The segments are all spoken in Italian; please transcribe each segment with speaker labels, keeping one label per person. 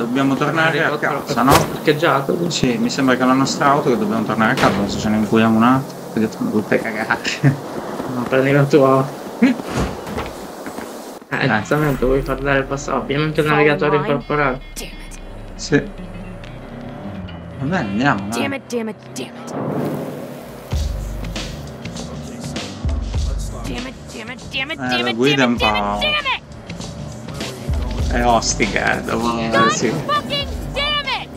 Speaker 1: dobbiamo tornare a casa, no?
Speaker 2: Parcheggiato?
Speaker 1: Sì, mi sembra che la nostra auto che dobbiamo tornare a casa, se ce ne incuiamo un attimo, perché sono tutte cagate.
Speaker 2: No, prendi la tua. Giustamente vuoi far dare il passato. Abbiamo anche il navigatore incorporato.
Speaker 1: Sì. Va bene, andiamo.
Speaker 3: Damn it, damn it, damn it. Damn it, damn it, damn it, damn
Speaker 1: La
Speaker 3: it,
Speaker 1: guida è un
Speaker 3: damn it,
Speaker 1: po'...
Speaker 3: damn it!
Speaker 1: è ostica, dopo... sì.
Speaker 3: Fucking damn it!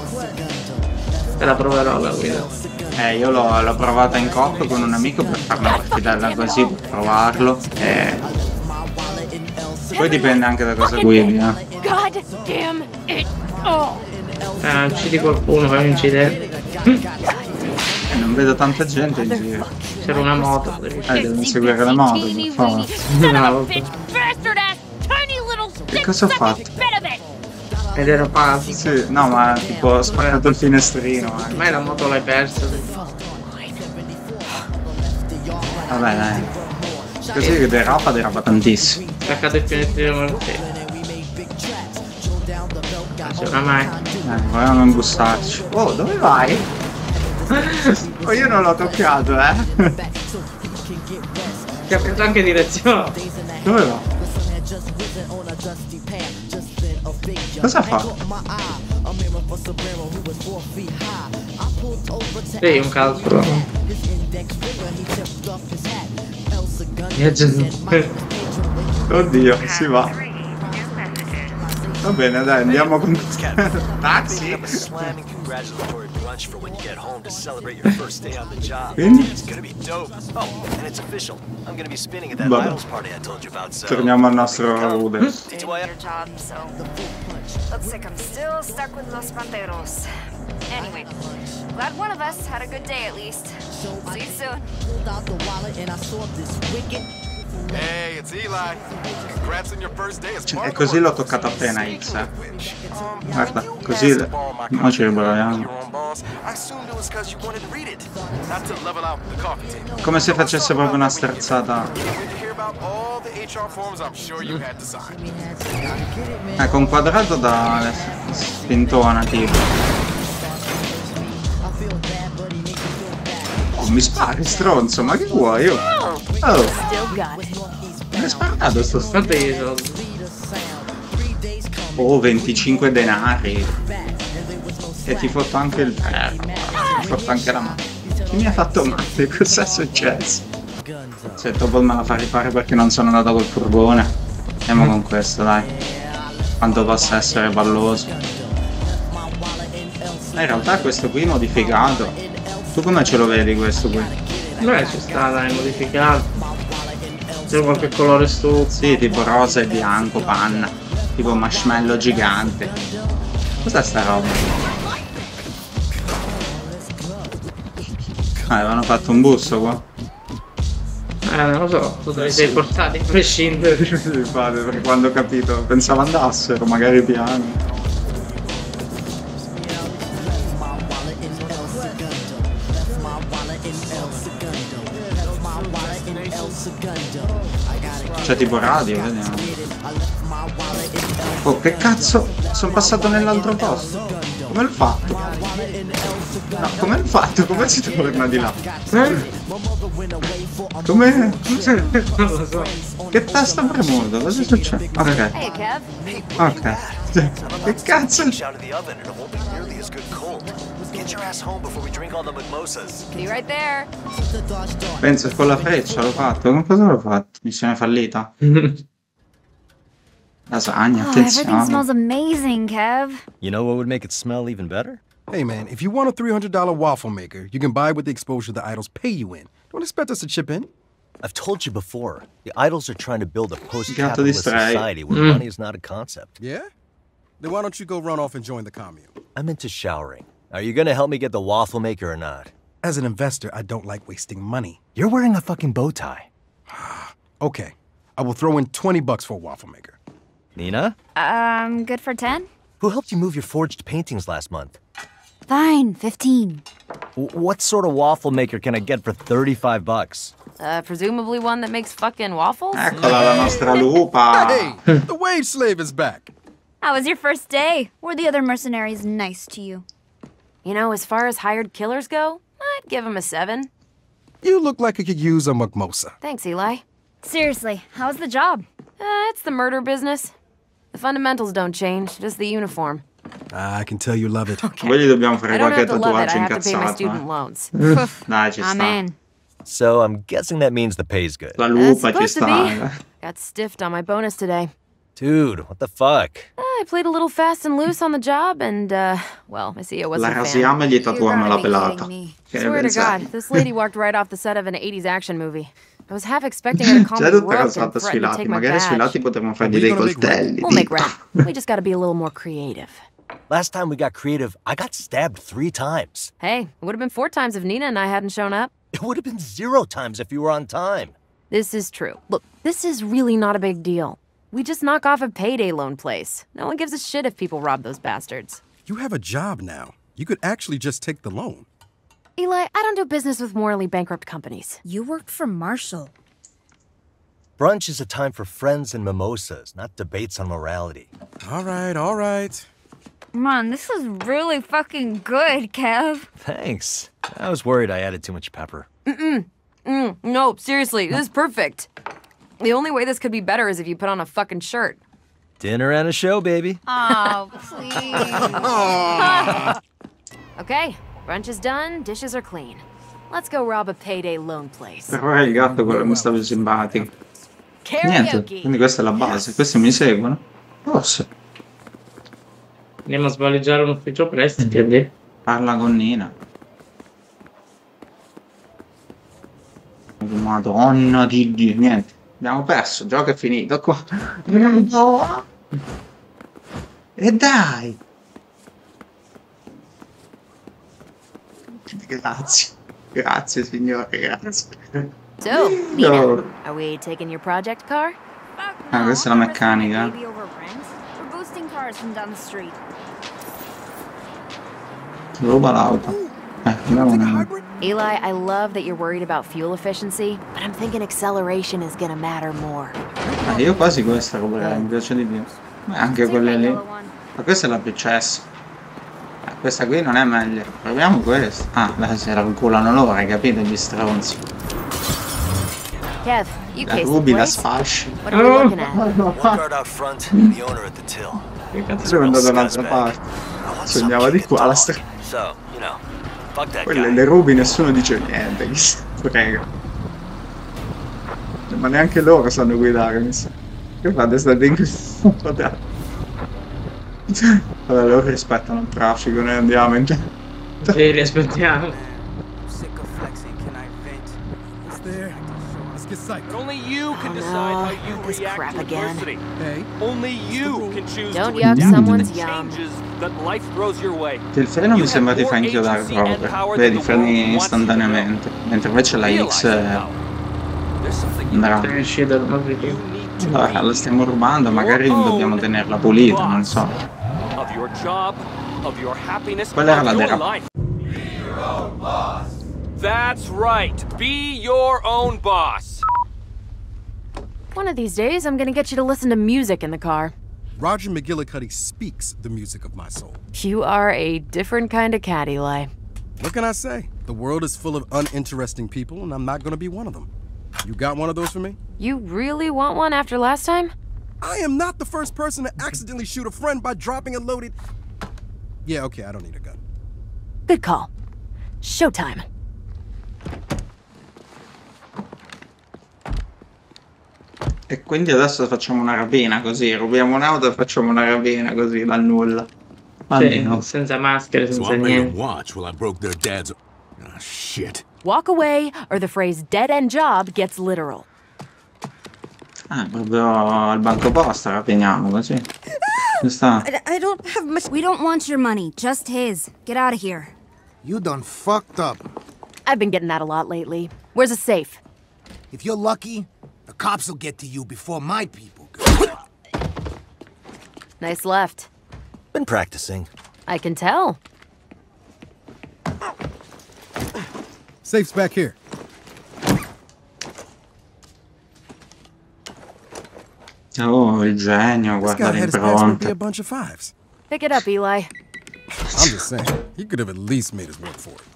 Speaker 2: E la proverò la guida.
Speaker 1: Io l'ho provata in coppia con un amico per fare una partitella così, per provarlo. Poi dipende anche da cosa guidi,
Speaker 3: God damn it all!
Speaker 2: Uccidi qualcuno, fai un incidente.
Speaker 1: Non vedo tanta gente in giro.
Speaker 2: C'era una moto.
Speaker 1: Devo inseguire le moto, per favore. Che cosa ho fatto?
Speaker 2: Ed era pazzo.
Speaker 1: Sì, no, ma tipo ho sparato il finestrino.
Speaker 2: Ormai la moto l'hai persa.
Speaker 1: Vabbè, dai. Così che derapa tantissimo.
Speaker 2: Staccato il finestrino mortale. Non c'è una mai.
Speaker 1: Vogliamo non bussarci. Oh, dove vai? Oh, io non l'ho toccato,
Speaker 2: Ti ha preso anche direzione.
Speaker 1: Dove va? Cosa fa?
Speaker 2: Sì, un calcio.
Speaker 1: Oddio, si va. Va bene, dai, andiamo con... Taxi? Quindi? Vabbè. Torniamo al nostro Rude.
Speaker 3: Let's say I'm still stuck with Los Panteros. Anyway, glad one of us had a good day at least. See you soon.
Speaker 4: Hey, it's Eli. Congrats on your first day as part
Speaker 1: E così l'ho toccata appena X. Guarda, così noi ci riproviamo. Come se facesse proprio una sterzata. Con quadrato da spintona tipo. Mi spari stronzo, ma che vuoi? Oh, mi hai sparato sto stronzo. Oh, 25 denari. E ti fotto anche il ferro. Ti fotto anche la mano. Chi mi ha fatto male? Cos'è successo? Cioè, dopo me la fa rifare perché non sono andato col furgone. Andiamo con questo, dai. Quanto possa essere balloso. In realtà questo qui modificato. Tu come ce lo vedi questo qui?
Speaker 2: Ci sta, dai, modificato. C'è qualche colore stupido.
Speaker 1: Sì, tipo rosa e bianco, panna. Tipo marshmallow gigante. Cos'è sta roba? Avevano fatto un busto qua?
Speaker 2: Non lo so, tu te li sei portati a prescindere.
Speaker 1: Perché quando ho capito, pensavo andassero, magari piano. C'è tipo radio, vediamo. Oh, che cazzo? Sono passato nell'altro posto. Come l'ho fatto? No, come l'ho fatto? Come si torna di là? Come?
Speaker 2: Non lo so.
Speaker 1: Che tasto ho premuto? Cosa succede? Ok. Ok. Che cazzo? Penso che con la freccia l'ho fatto. Con cosa l'ho fatto? Missione fallita. Lasagna,
Speaker 3: Everything
Speaker 1: attenzione.
Speaker 3: smells amazing, Kev.
Speaker 5: You know what would make it smell even better?
Speaker 6: Hey man, if you want a $300 waffle maker, you can buy with the exposure the idols pay you in. Don't expect us to chip in.
Speaker 5: I've told you before, the idols are trying to build a post-capitalist society where money is not a concept.
Speaker 6: Yeah? Then why don't you go run off and join the commune?
Speaker 5: I'm into showering. Are you gonna help me get the waffle maker or not?
Speaker 6: As an investor, I don't like wasting money.
Speaker 5: You're wearing a fucking bow tie.
Speaker 6: Okay, I will throw in $20 for a waffle maker.
Speaker 5: Nina?
Speaker 3: Good for 10?
Speaker 5: Who helped you move your forged paintings last month?
Speaker 3: Fine, 15.
Speaker 5: What sort of waffle maker can I get for $35?
Speaker 3: Presumably one that makes fucking waffles?
Speaker 1: Eccola la nostra lupa.
Speaker 6: Hey, the wage slave is back.
Speaker 7: How was your first day? Were the other mercenaries nice to you?
Speaker 3: You know, as far as hired killers go, I'd give them a 7.
Speaker 6: You look like you could use a mimosa.
Speaker 3: Thanks, Eli.
Speaker 7: Seriously, how's the job?
Speaker 3: It's the murder business. The fundamentals don't change, just the uniform.
Speaker 6: I can tell you love it.
Speaker 1: Poi gli dobbiamo fare
Speaker 3: I don't
Speaker 1: qualche
Speaker 3: have to love it, I
Speaker 1: tatuaggio
Speaker 3: have to pay my student
Speaker 1: incazzato.
Speaker 3: loans.
Speaker 1: Dai, ci sta.
Speaker 7: Amen.
Speaker 5: So I'm guessing that means the pay's good.
Speaker 1: La lupa ci
Speaker 3: supposed to
Speaker 1: sta.
Speaker 3: Got stiffed on my bonus today.
Speaker 5: Dude, what the fuck?
Speaker 3: I played a little fast and loose on the job, and, well, I see it wasn't
Speaker 1: La
Speaker 3: a fan.
Speaker 1: rasiamo e gli tatuiamo la
Speaker 7: gotta be
Speaker 1: pelata.
Speaker 7: kidding me.
Speaker 1: Che ne
Speaker 3: Swear to
Speaker 1: pensate?
Speaker 3: God, this lady walked right off the set of an 80s action movie. I was half expecting her to call
Speaker 1: C'è
Speaker 3: me
Speaker 1: tutta
Speaker 3: rough
Speaker 1: casata
Speaker 3: and
Speaker 1: sui
Speaker 3: threaten to
Speaker 1: lati.
Speaker 3: take my
Speaker 1: Magari sui lati
Speaker 3: badge.
Speaker 1: potremmo fargli dei coltelli.
Speaker 3: We'll make
Speaker 1: tipo.
Speaker 3: rap. We just gotta be a little more creative.
Speaker 5: Last time we got creative, I got stabbed 3 times.
Speaker 3: Hey, it would have been 4 times if Nina and I hadn't shown up.
Speaker 5: It would have been 0 times if you were on time.
Speaker 3: This is true. Look, this is really not a big deal. We just knock off a payday loan place. No one gives a shit if people rob those bastards.
Speaker 6: You have a job now. You could actually just take the loan.
Speaker 3: Eli, I don't do business with morally bankrupt companies.
Speaker 7: You worked for Marshall.
Speaker 5: Brunch is a time for friends and mimosas, not debates on morality.
Speaker 6: All right, all right.
Speaker 7: Man, this is really fucking good, Kev.
Speaker 8: Thanks. I was worried I added too much pepper.
Speaker 3: No, seriously, this is perfect. The only way this could be better is if you put on a fucking shirt.
Speaker 8: Dinner and a show, baby.
Speaker 7: Oh, please.
Speaker 3: Okay, brunch is done, dishes are clean. Let's go rob a payday loan place.
Speaker 1: Però è il gatto quello che mi sta più simpatico. Niente, quindi questa è la base. Questi mi seguono? Forse.
Speaker 2: Andiamo a svaligiare un ufficio prestiti e lì.
Speaker 1: Parla con Nina. Madonna di Dio, niente. Abbiamo perso, il gioco è finito qua. E dai! Grazie. Grazie signore, grazie.
Speaker 3: So, Nina, are we taking your project car?
Speaker 1: Ah, questa è la meccanica.
Speaker 7: Maybe over rent. We're boosting cars from down the street.
Speaker 1: Ruba l'auto. Andiamo una...
Speaker 3: Eli, I love that you're worried about fuel efficiency, but I'm thinking acceleration is gonna matter more.
Speaker 1: Io quasi questa roba mi piace di più. Anche quelle lì. Ma questa è la PCS. Questa qui non è meglio. Proviamo questa. Ah, la se la calcolano loro, hai capito gli stronzi.
Speaker 3: Kev, you
Speaker 1: La
Speaker 3: case the
Speaker 1: rubi, la
Speaker 3: place.
Speaker 1: sfasci.
Speaker 3: What are we looking at?
Speaker 5: One guard out front, and the owner at the till.
Speaker 1: Che cazzo sono andato da un'altra parte? Sognava di qua la strada.
Speaker 5: So, you know, fuck that
Speaker 1: Quelle
Speaker 5: guy.
Speaker 1: le rubi nessuno dice niente, chi se ne frega. Ma neanche loro sanno guidare, mi sa. Che fate state in questo Vabbè, loro rispettano il traffico, noi andiamo in
Speaker 2: Sì, li aspettiamo.
Speaker 6: It's there. Let's get psyched.
Speaker 9: But only you can
Speaker 3: Oh,
Speaker 9: decide
Speaker 3: no.
Speaker 9: how you
Speaker 3: This
Speaker 9: react
Speaker 3: crap
Speaker 9: to
Speaker 3: again.
Speaker 9: adversity.
Speaker 6: Hey,
Speaker 9: Only you can choose
Speaker 3: Don't
Speaker 9: to
Speaker 3: yuck
Speaker 9: adapt to
Speaker 3: someone's
Speaker 9: the
Speaker 3: yum.
Speaker 9: changes that life throws your way.
Speaker 1: Che il freno mi sembra ti fa inchiodare proprio. Vedi, freni istantaneamente. Mentre invece la X
Speaker 9: There's something
Speaker 1: andrà.
Speaker 2: Sei uscito dal mobilio.
Speaker 9: you need to
Speaker 1: Allora, la stiamo rubando, magari dobbiamo tenerla pulita, non so.
Speaker 9: of your job, of your happiness,
Speaker 1: Quella era
Speaker 9: of
Speaker 1: la
Speaker 9: your
Speaker 1: derapa.
Speaker 9: life. That's right. Be your own boss.
Speaker 3: One of these days, I'm gonna get you to listen to music in the car.
Speaker 6: Roger McGillicuddy speaks the music of my soul.
Speaker 3: You are a different kind of cat, Eli.
Speaker 6: What can I say? The world is full of uninteresting people, and I'm not going to be one of them. You got one of those for me?
Speaker 3: You really want one after last time?
Speaker 6: I am not the first person to accidentally shoot a friend by dropping a loaded... Yeah, okay, I don't need a gun.
Speaker 3: Good call. Showtime.
Speaker 1: E quindi adesso facciamo una rapina così, rubiamo un'auto e facciamo una rapina così dal nulla.
Speaker 2: Sì, senza maschere,
Speaker 10: So
Speaker 2: senza
Speaker 10: I made them
Speaker 2: niente.
Speaker 10: watch while I broke their dad's... Ah, shit.
Speaker 3: Walk away, or the phrase dead end job gets literal.
Speaker 1: Ah, proprio al banco posta rapiniamo così. Questa...
Speaker 7: I don't have much. We don't want your money, just his. Get out of here.
Speaker 11: You done fucked up.
Speaker 3: I've been getting that a lot lately. Where's a safe?
Speaker 11: If you're lucky, the cops will get to you before my people go.
Speaker 3: Nice left.
Speaker 5: Been practicing.
Speaker 3: I can tell.
Speaker 6: Safe's back here.
Speaker 1: Oh, Oh, il genio,
Speaker 6: This
Speaker 1: guarda
Speaker 6: guy
Speaker 1: le
Speaker 6: had his password be
Speaker 1: impronte.
Speaker 6: a bunch of 5s.
Speaker 3: Pick it up, Eli.
Speaker 6: I'm just saying, he could have at least made us work for it.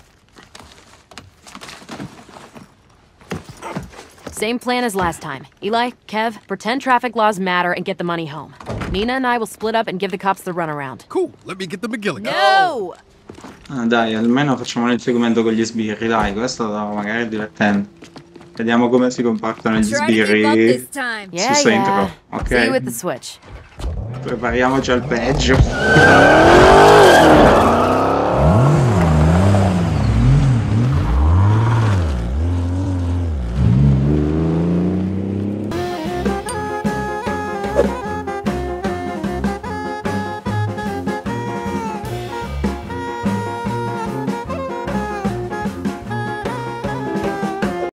Speaker 12: Same plan as last time. Eli, Kev, pretend traffic laws matter and get the money home. Nina and I will split up and give the cops the runaround.
Speaker 6: Cool, let me get the McGilligan.
Speaker 12: No!
Speaker 1: Ah, dai, almeno facciamo l'inseguimento con gli sbirri, dai, questo magari è divertente. Vediamo come si comportano gli sbirri su intro, ok?
Speaker 12: See you with the switch.
Speaker 1: Prepariamoci al peggio.